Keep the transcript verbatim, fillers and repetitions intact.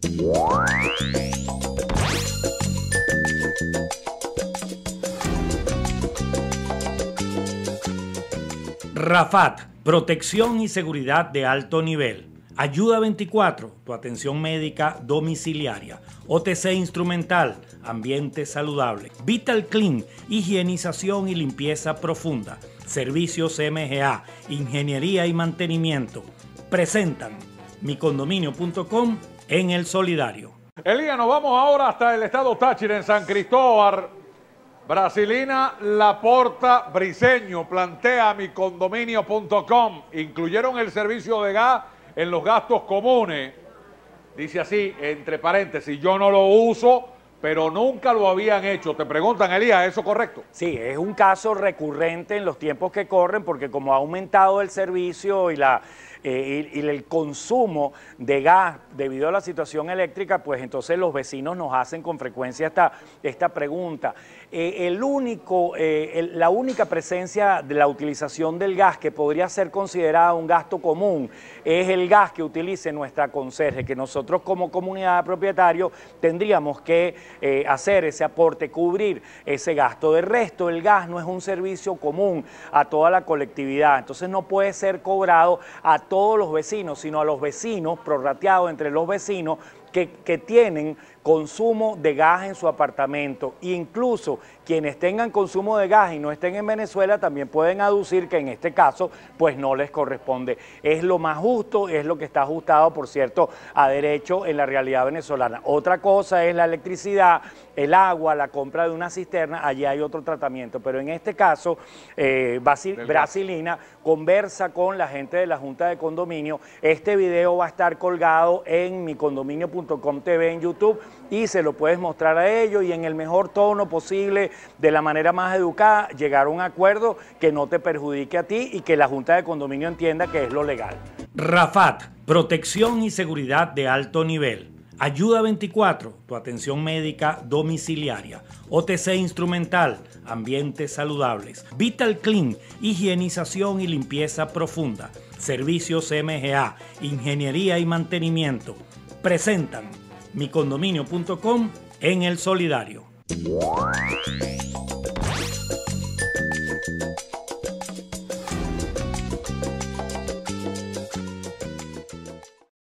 Rafat, protección y seguridad de alto nivel. Ayuda veinticuatro, tu atención médica domiciliaria. O T C instrumental, ambiente saludable. Vital Clean, higienización y limpieza profunda. Servicios M G A, ingeniería y mantenimiento. Presentan mi condominio punto com en El Solidario. Elías, nos vamos ahora hasta el estado Táchira, en San Cristóbal. Brasilina Laporta Briceño plantea mi condominio punto com. Incluyeron el servicio de gas en los gastos comunes. Dice así, entre paréntesis, yo no lo uso, pero nunca lo habían hecho. Te preguntan, Elías, ¿eso correcto? Sí, es un caso recurrente en los tiempos que corren, porque como ha aumentado el servicio y la... Eh, y, y el consumo de gas debido a la situación eléctrica, pues entonces los vecinos nos hacen con frecuencia esta, esta pregunta. Eh, el único, eh, el, la única presencia de la utilización del gas que podría ser considerada un gasto común es el gas que utilice nuestra conserje, que nosotros como comunidad de propietarios tendríamos que eh, hacer ese aporte, cubrir ese gasto. De resto, el gas no es un servicio común a toda la colectividad, entonces no puede ser cobrado a todos todos los vecinos, sino a los vecinos, prorrateado entre los vecinos que, que tienen consumo de gas en su apartamento. Incluso quienes tengan consumo de gas y no estén en Venezuela también pueden aducir que en este caso pues no les corresponde. Es lo más justo, es lo que está ajustado, por cierto, a derecho en la realidad venezolana. Otra cosa es la electricidad, el agua, la compra de una cisterna, allí hay otro tratamiento, pero en este caso eh, Brasilina conversa con la gente de la Junta de Condominio. Este video va a estar colgado en mi condominio punto com T V en YouTube y se lo puedes mostrar a ellos y en el mejor tono posible, de la manera más educada, llegar a un acuerdo que no te perjudique a ti y que la Junta de Condominio entienda que es lo legal. Rafat, protección y seguridad de alto nivel. Ayuda veinticuatro, tu atención médica domiciliaria. O T C instrumental, ambientes saludables. Vital Clean, higienización y limpieza profunda. Servicios M G A, ingeniería y mantenimiento. Presentan mi condominio punto com en El Solidario.